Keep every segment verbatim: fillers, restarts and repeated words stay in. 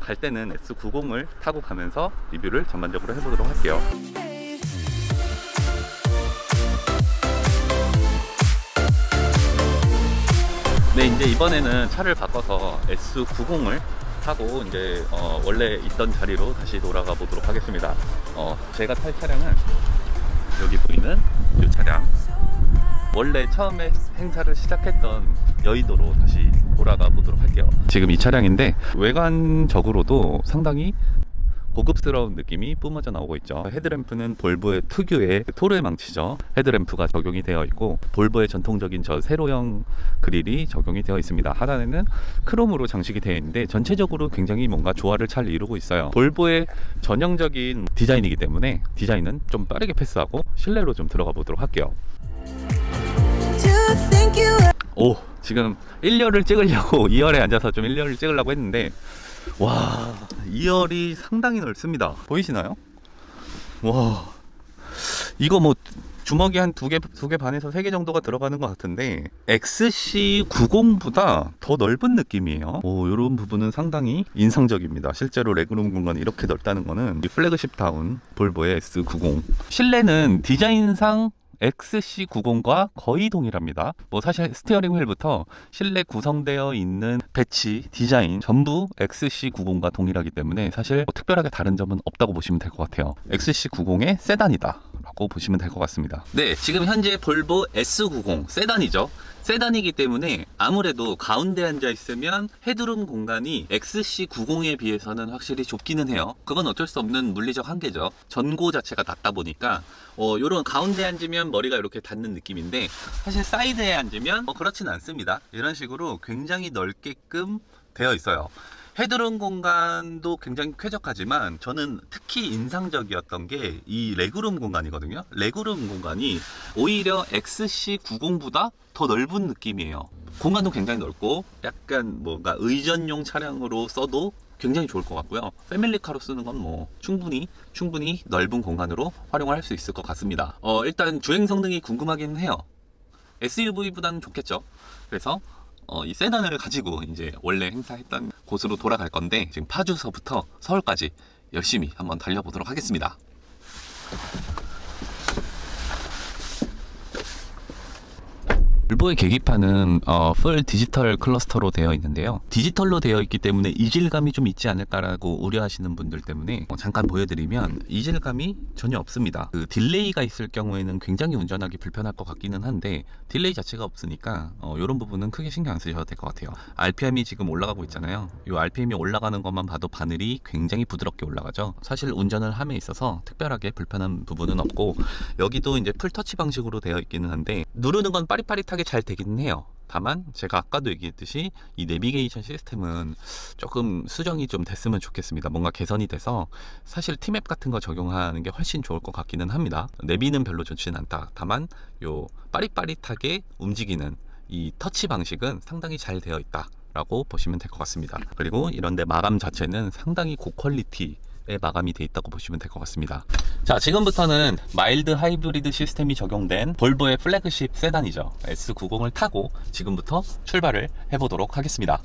갈 때는 에스 구십을 타고 가면서 리뷰를 전반적으로 해보도록 할게요. 네, 이제 이번에는 차를 바꿔서 에스 구십을 타고 이제 어, 원래 있던 자리로 다시 돌아가 보도록 하겠습니다. 어, 제가 탈 차량은 여기 보이는 이 차량, 원래 처음에 행사를 시작했던 여의도로 다시 돌아가 보도록 할게요. 지금 이 차량인데 외관적으로도 상당히 고급스러운 느낌이 뿜어져 나오고 있죠. 헤드램프는 볼보의 특유의 토르 망치죠. 헤드램프가 적용이 되어 있고, 볼보의 전통적인 저 세로형 그릴이 적용이 되어 있습니다. 하단에는 크롬으로 장식이 되어 있는데 전체적으로 굉장히 뭔가 조화를 잘 이루고 있어요. 볼보의 전형적인 디자인이기 때문에 디자인은 좀 빠르게 패스하고 실내로 좀 들어가 보도록 할게요. 오, 지금 일 열을 찍으려고 이 열에 앉아서 좀 일 열을 찍으려고 했는데, 와, 이 열이 상당히 넓습니다. 보이시나요? 와, 이거 뭐 주먹이 한 두 개, 두 개 반에서 세 개 정도가 들어가는 것 같은데 엑스씨 구십보다 더 넓은 느낌이에요. 오, 이런 부분은 상당히 인상적입니다. 실제로 레그룸 공간이 이렇게 넓다는 거는 이 플래그십다운 볼보의 에스 구십. 실내는 디자인상 엑스씨 구십과 거의 동일합니다. 뭐 사실 스티어링 휠부터 실내 구성되어 있는 배치, 디자인 전부 엑스씨 구십과 동일하기 때문에 사실 뭐 특별하게 다른 점은 없다고 보시면 될 것 같아요. 엑스씨 구십의 세단이다 라고 보시면 될 것 같습니다. 네, 지금 현재 볼보 에스 구십 세단이죠. 세단이기 때문에 아무래도 가운데 앉아 있으면 헤드룸 공간이 엑스씨 구십에 비해서는 확실히 좁기는 해요. 그건 어쩔 수 없는 물리적 한계죠. 전고 자체가 낮다 보니까 어, 요런 가운데 앉으면 머리가 이렇게 닿는 느낌인데, 사실 사이드에 앉으면 어, 그렇진 않습니다. 이런 식으로 굉장히 넓게끔 되어 있어요. 헤드룸 공간도 굉장히 쾌적하지만 저는 특히 인상적이었던 게 이 레그룸 공간이거든요. 레그룸 공간이 오히려 엑스씨 구십보다 더 넓은 느낌이에요. 공간도 굉장히 넓고 약간 뭔가 의전용 차량으로 써도 굉장히 좋을 것 같고요. 패밀리카로 쓰는 건 뭐 충분히 충분히 넓은 공간으로 활용을 할 수 있을 것 같습니다. 어, 일단 주행 성능이 궁금하긴 해요. 에스유브이보다는 좋겠죠. 그래서 어, 이 세단을 가지고 이제 원래 행사했던 곳으로 돌아갈 건데, 지금 파주서부터 서울까지 열심히 한번 달려보도록 하겠습니다. 볼보의 계기판은 어, 풀 디지털 클러스터로 되어 있는데요. 디지털로 되어 있기 때문에 이질감이 좀 있지 않을까라고 우려하시는 분들 때문에 어, 잠깐 보여드리면 이질감이 전혀 없습니다. 그 딜레이가 있을 경우에는 굉장히 운전하기 불편할 것 같기는 한데 딜레이 자체가 없으니까 어, 이런 부분은 크게 신경 안 쓰셔도 될 것 같아요. 알피엠이 지금 올라가고 있잖아요. 이 알피엠이 올라가는 것만 봐도 바늘이 굉장히 부드럽게 올라가죠. 사실 운전을 함에 있어서 특별하게 불편한 부분은 없고, 여기도 이제 풀터치 방식으로 되어 있기는 한데 누르는 건 빠릿빠릿하게 잘 되기는 해요. 다만 제가 아까도 얘기했듯이 이 내비게이션 시스템은 조금 수정이 좀 됐으면 좋겠습니다. 뭔가 개선이 돼서 사실 티맵 같은 거 적용하는 게 훨씬 좋을 것 같기는 합니다. 내비는 별로 좋지는 않다. 다만 요 빠릿빠릿하게 움직이는 이 터치 방식은 상당히 잘 되어 있다 라고 보시면 될 것 같습니다. 그리고 이런데 마감 자체는 상당히 고퀄리티 마감이 돼 있다고 보시면 될 것 같습니다. 자, 지금부터는 마일드 하이브리드 시스템이 적용된 볼보의 플래그십 세단이죠. 에스 구십을 타고 지금부터 출발을 해보도록 하겠습니다.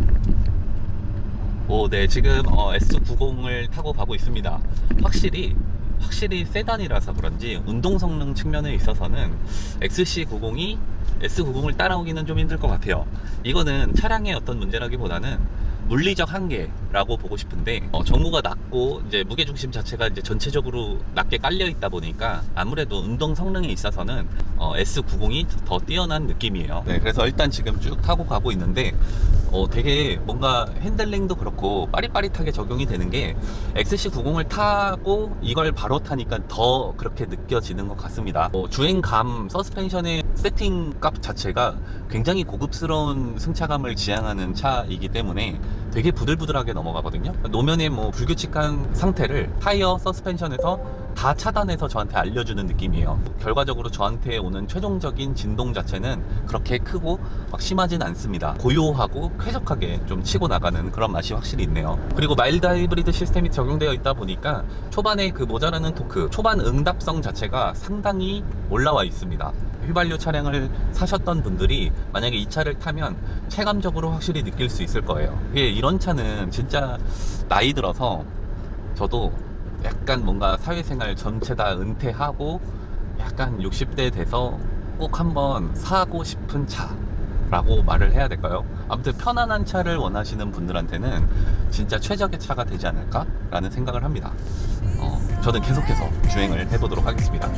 오, 네, 지금 어, 에스 구십을 타고 가고 있습니다. 확실히 확실히 세단이라서 그런지 운동 성능 측면에 있어서는 엑스씨 구십이 에스 구십을 따라오기는 좀 힘들 것 같아요. 이거는 차량의 어떤 문제라기보다는 물리적 한계라고 보고 싶은데, 어, 전고가 낮고 이제 무게중심 자체가 이제 전체적으로 낮게 깔려 있다 보니까 아무래도 운동 성능에 있어서는 어, 에스 구십이 더 뛰어난 느낌이에요. 네, 그래서 일단 지금 쭉 타고 가고 있는데 어, 되게 뭔가 핸들링도 그렇고 빠릿빠릿하게 적용이 되는 게 엑스씨 구십을 타고 이걸 바로 타니까 더 그렇게 느껴지는 것 같습니다. 어, 주행감, 서스펜션의 세팅 값 자체가 굉장히 고급스러운 승차감을 지향하는 차이기 때문에 되게 부들부들하게 넘어가거든요. 노면의 뭐 불규칙한 상태를 타이어 서스펜션에서 다 차단해서 저한테 알려주는 느낌이에요. 결과적으로 저한테 오는 최종적인 진동 자체는 그렇게 크고 막 심하진 않습니다. 고요하고 쾌적하게 좀 치고 나가는 그런 맛이 확실히 있네요. 그리고 마일드 하이브리드 시스템이 적용되어 있다 보니까 초반에 그 모자라는 토크, 초반 응답성 자체가 상당히 올라와 있습니다. 휘발유 차량을 사셨던 분들이 만약에 이 차를 타면 체감적으로 확실히 느낄 수 있을 거예요. 예, 이런 차는 진짜 나이 들어서 저도 약간 뭔가 사회생활 전체 다 은퇴하고 약간 육십 대 돼서 꼭 한번 사고 싶은 차라고 말을 해야 될까요? 아무튼 편안한 차를 원하시는 분들한테는 진짜 최적의 차가 되지 않을까 라는 생각을 합니다. 어, 저는 계속해서 주행을 해보도록 하겠습니다.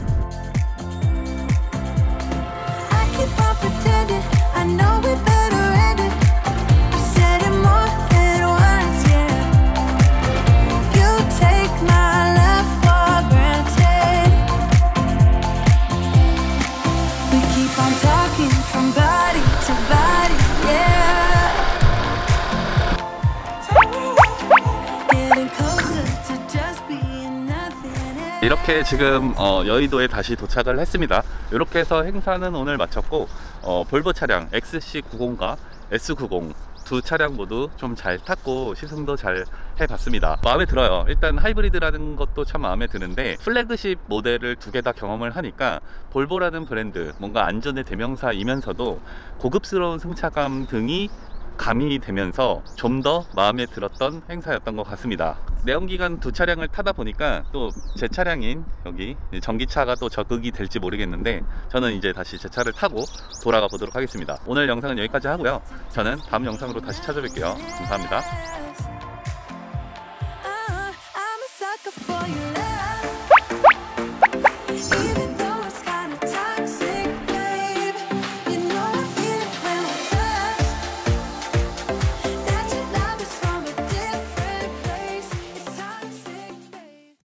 I know we better end it. I said it more than once, yeah. You take my love for granted. We keep on talking from body to body, yeah. Getting closer to just being nothing. 이렇게 지금 어, 여의도에 다시 도착을 했습니다. 이렇게 해서 행사는 오늘 마쳤고 어, 볼보 차량 엑스씨 구십과 에스 구십 두 차량 모두 좀 잘 탔고 시승도 잘 해봤습니다. 마음에 들어요. 일단 하이브리드라는 것도 참 마음에 드는데 플래그십 모델을 두 개 다 경험을 하니까 볼보라는 브랜드, 뭔가 안전의 대명사이면서도 고급스러운 승차감 등이 가미이 되면서 좀 더 마음에 들었던 행사였던 것 같습니다. 내연기관 두 차량을 타다 보니까 또 제 차량인 여기 전기차가 또 적응이 될지 모르겠는데 저는 이제 다시 제 차를 타고 돌아가 보도록 하겠습니다. 오늘 영상은 여기까지 하고요. 저는 다음 영상으로 다시 찾아뵐게요. 감사합니다.